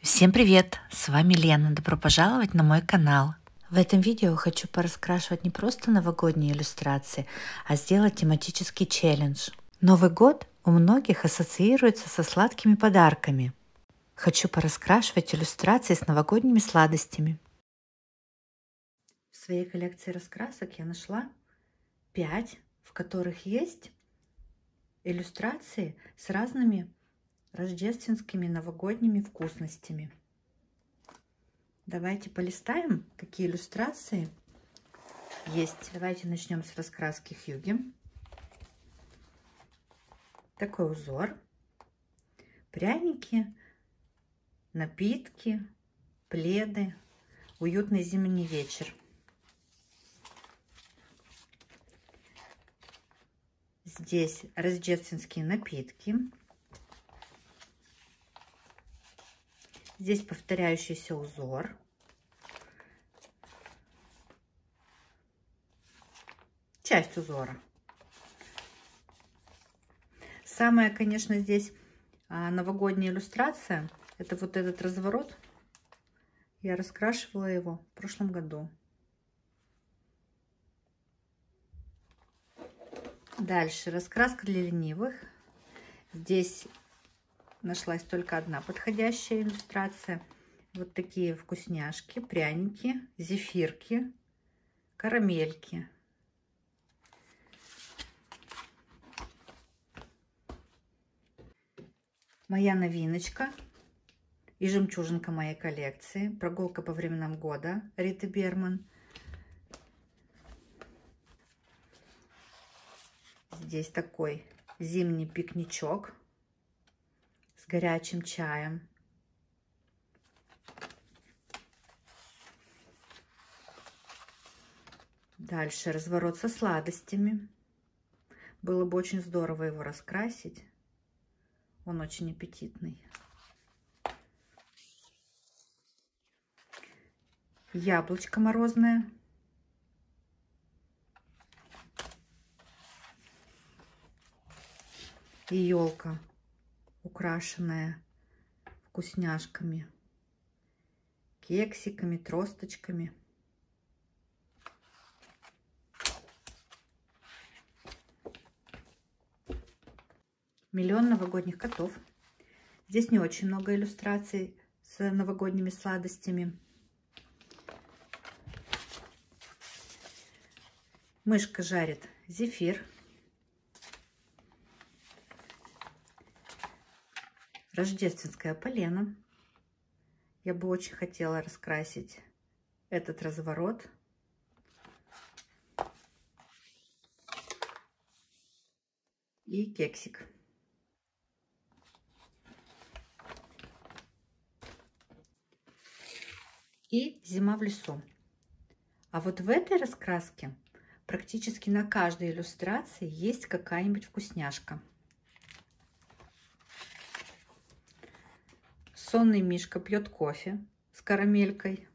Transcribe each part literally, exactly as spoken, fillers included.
Всем привет! С вами Лена. Добро пожаловать на мой канал. В этом видео хочу пораскрашивать не просто новогодние иллюстрации, а сделать тематический челлендж. Новый год у многих ассоциируется со сладкими подарками. Хочу пораскрашивать иллюстрации с новогодними сладостями. В своей коллекции раскрасок я нашла пять, в которых есть иллюстрации с разными рождественскими новогодними вкусностями. Давайте полистаем, какие иллюстрации есть. Давайте начнем с раскраски Хьюги. Такой узор. Пряники, напитки, пледы. Уютный зимний вечер. Здесь рождественские напитки. Здесь повторяющийся узор. Часть узора. Самая, конечно, здесь новогодняя иллюстрация. Это вот этот разворот. Я раскрашивала его в прошлом году. Дальше раскраска для ленивых. Здесь нашлась только одна подходящая иллюстрация. Вот такие вкусняшки, пряники, зефирки, карамельки. Моя новиночка и жемчужинка моей коллекции. Прогулка по временам года Риты Берман. Здесь такой зимний пикничок с горячим чаем. Дальше разворот со сладостями. Было бы очень здорово его раскрасить. Он очень аппетитный. Яблочко морозное. И елка, украшенная вкусняшками, кексиками, тросточками. Миллион новогодних котов. Здесь не очень много иллюстраций с новогодними сладостями. Мышка жарит зефир. Рождественское полено. Я бы очень хотела раскрасить этот разворот. И кексик. И зима в лесу. А вот в этой раскраске практически на каждой иллюстрации есть какая-нибудь вкусняшка. Сонный мишка пьет кофе с карамелькой.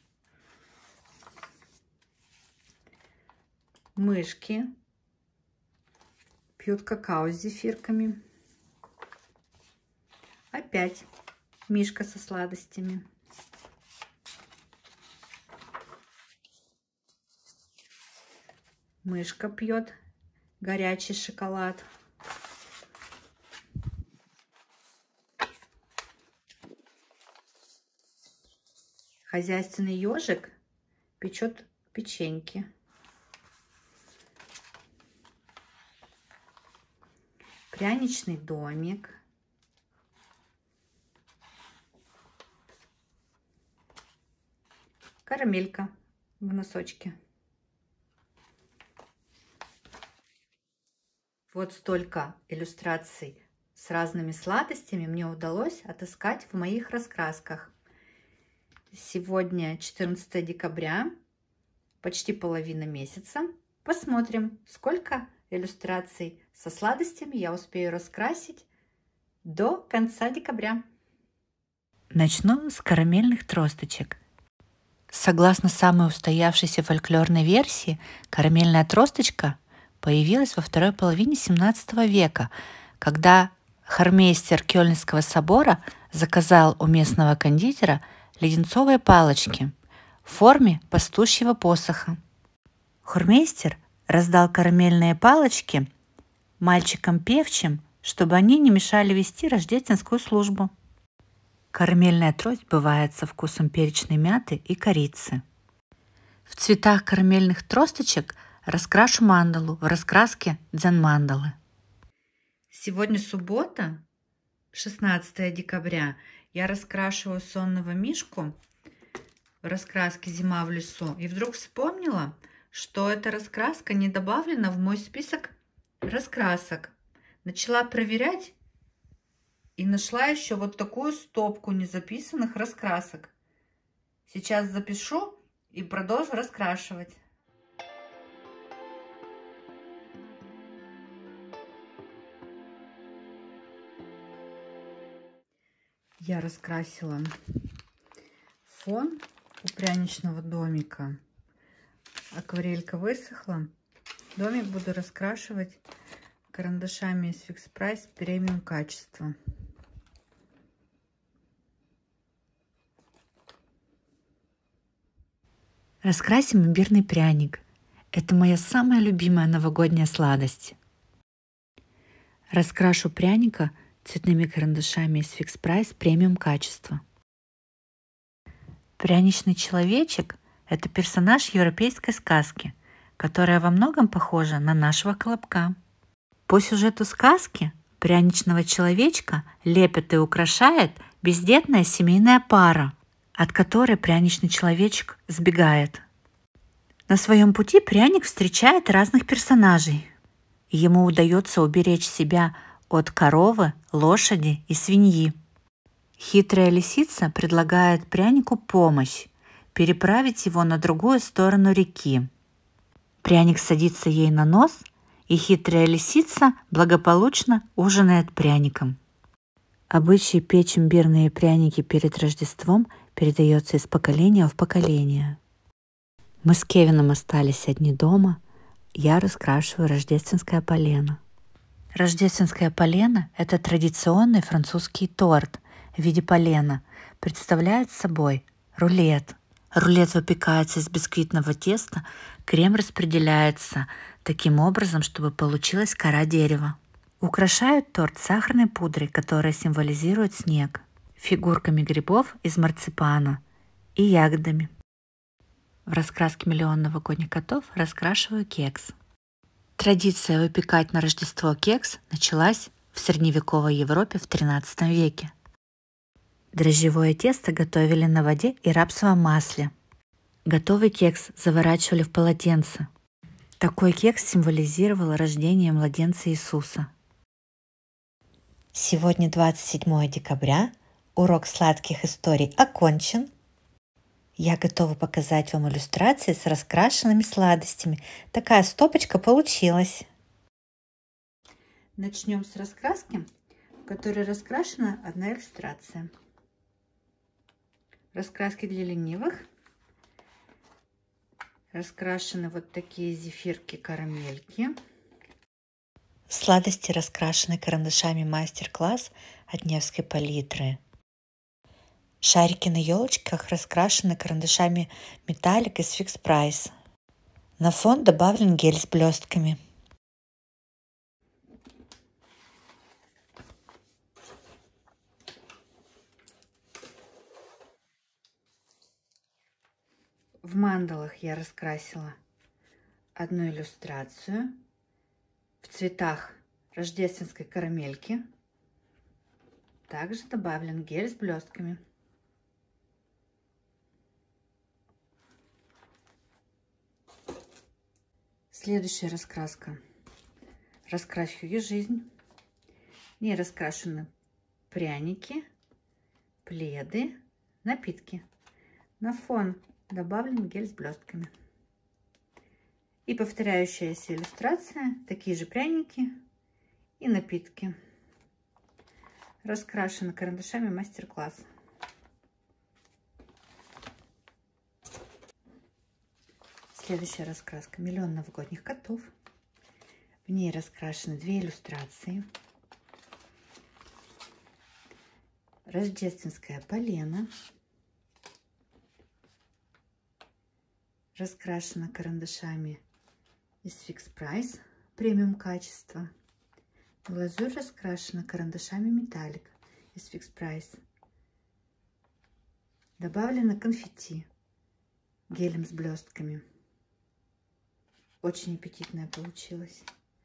Мышки пьют какао с зефирками. Опять мишка со сладостями. Мышка пьет горячий шоколад. Хозяйственный ежик печет печеньки. Пряничный домик. Карамелька в носочке. Вот столько иллюстраций с разными сладостями мне удалось отыскать в моих раскрасках. Сегодня четырнадцатое декабря, почти половина месяца. Посмотрим, сколько иллюстраций со сладостями я успею раскрасить до конца декабря. Начну с карамельных тросточек. Согласно самой устоявшейся фольклорной версии, карамельная тросточка появилась во второй половине семнадцатого века, когда Хормейстер Кёльнского собора заказал у местного кондитера леденцовые палочки в форме пастушьего посоха. Хормейстер раздал карамельные палочки мальчикам певчим, чтобы они не мешали вести рождественскую службу. Карамельная трость бывает со вкусом перечной мяты и корицы. В цветах карамельных тросточек раскрашу мандалу в раскраске дзен-мандалы. Сегодня суббота, шестнадцатое декабря. Я раскрашиваю сонного мишку в раскраске «Зима в лесу». И вдруг вспомнила, что эта раскраска не добавлена в мой список раскрасок. Начала проверять и нашла еще вот такую стопку незаписанных раскрасок. Сейчас запишу и продолжу раскрашивать. Я раскрасила фон у пряничного домика. Акварелька высохла. Домик буду раскрашивать карандашами из Fix Price премиум качества. Раскрасим имбирный пряник. Это моя самая любимая новогодняя сладость. Раскрашу пряника цветными карандашами из Fix Price премиум качества. Пряничный человечек – это персонаж европейской сказки, которая во многом похожа на нашего Колобка. По сюжету сказки пряничного человечка лепит и украшает бездетная семейная пара, от которой пряничный человечек сбегает. На своем пути пряник встречает разных персонажей. Ему удается уберечь себя от коровы, лошади и свиньи. Хитрая лисица предлагает прянику помощь переправить его на другую сторону реки. Пряник садится ей на нос, и хитрая лисица благополучно ужинает пряником. Обычай печь имбирные пряники перед Рождеством передается из поколения в поколение. Мы с Кевином остались одни дома. Я раскрашиваю рождественское полено. Рождественское полено – это традиционный французский торт в виде полена. Представляет собой рулет. Рулет выпекается из бисквитного теста, крем распределяется таким образом, чтобы получилась кора дерева. Украшают торт сахарной пудрой, которая символизирует снег, фигурками грибов из марципана и ягодами. В раскраске «Миллион новогодних котов» раскрашиваю кекс. Традиция выпекать на Рождество кекс началась в средневековой Европе в тринадцатом веке. Дрожжевое тесто готовили на воде и рапсовом масле. Готовый кекс заворачивали в полотенце. Такой кекс символизировал рождение младенца Иисуса. Сегодня двадцать седьмое декабря. Урок сладких историй окончен. Я готова показать вам иллюстрации с раскрашенными сладостями. Такая стопочка получилась. Начнем с раскраски, в которой раскрашена одна иллюстрация. Раскраски для ленивых. Раскрашены вот такие зефирки-карамельки. Сладости раскрашены карандашами мастер-класс от Невской палитры. Шарики на елочках раскрашены карандашами металлик из Fix Price. На фон добавлен гель с блестками. В мандалах я раскрасила одну иллюстрацию в цветах рождественской карамельки. Также добавлен гель с блестками. Следующая раскраска. Раскрашиваю жизнь. В ней раскрашены пряники, пледы, напитки. На фон добавлен гель с блестками. И повторяющаяся иллюстрация. Такие же пряники и напитки. Раскрашены карандашами мастер-класс. Следующая раскраска. Миллион новогодних котов. В ней раскрашены две иллюстрации. рождественское полено. Раскрашено карандашами из Fix Price премиум качества. Глазурь раскрашена карандашами металлик из Fix Price. Добавлено конфетти гелем с блестками. Очень аппетитная получилась.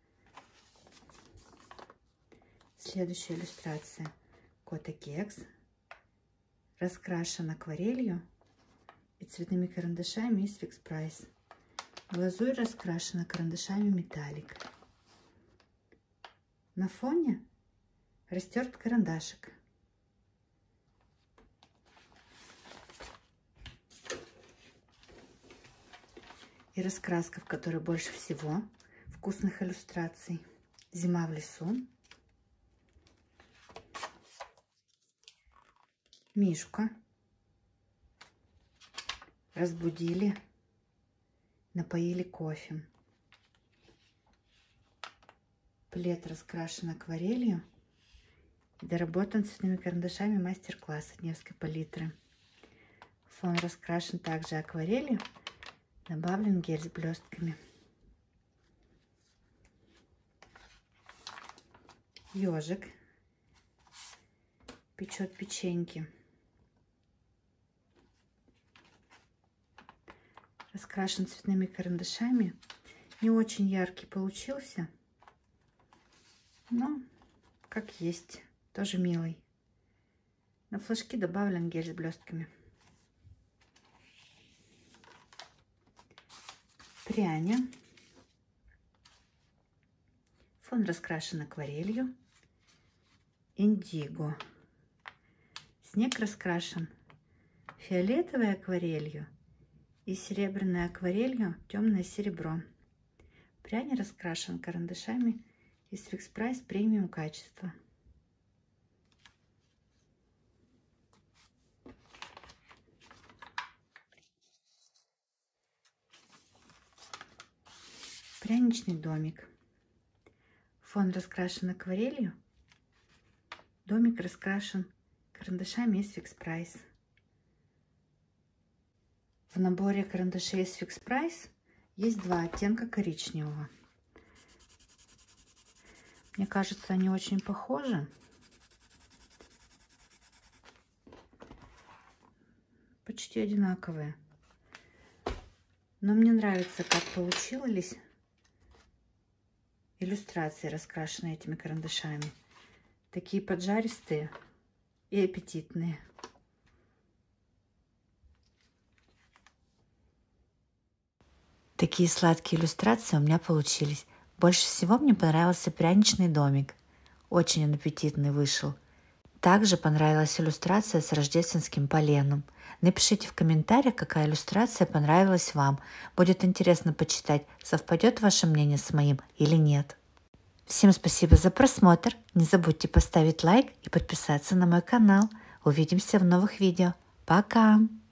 Следующая иллюстрация. Кота Кекс. Раскрашен акварелью и цветными карандашами из Fix Price. Глазурь раскрашена карандашами металлик. На фоне растерт карандашик. И раскраска, в которой больше всего вкусных иллюстраций. Зима в лесу. Мишка. Разбудили, напоили кофе. Плед раскрашен акварелью и доработан цветными карандашами мастер-класс от Невской палитры. Фон раскрашен также акварелью, добавлен гель с блестками. Ежик печет печеньки. Раскрашен цветными карандашами. Не очень яркий получился, но как есть, тоже милый. На флажки добавлен гель с блестками. Пряня. Фон раскрашен акварелью. Индиго. Снег раскрашен фиолетовой акварелью и серебряной акварелью темное серебро. Пряня раскрашен карандашами из Fix Price премиум качества. Пряничный домик. Фон раскрашен акварелью. Домик раскрашен карандашами из Fix Price. В наборе карандашей из Fix Price есть два оттенка коричневого. Мне кажется, они очень похожи. Почти одинаковые. Но мне нравится, как получились иллюстрации, раскрашенные этими карандашами. Такие поджаристые и аппетитные. Такие сладкие иллюстрации у меня получились. Больше всего мне понравился пряничный домик. Очень он аппетитный вышел. Также понравилась иллюстрация с рождественским поленом. Напишите в комментариях, какая иллюстрация понравилась вам. Будет интересно почитать, совпадет ваше мнение с моим или нет. Всем спасибо за просмотр. Не забудьте поставить лайк и подписаться на мой канал. Увидимся в новых видео. Пока!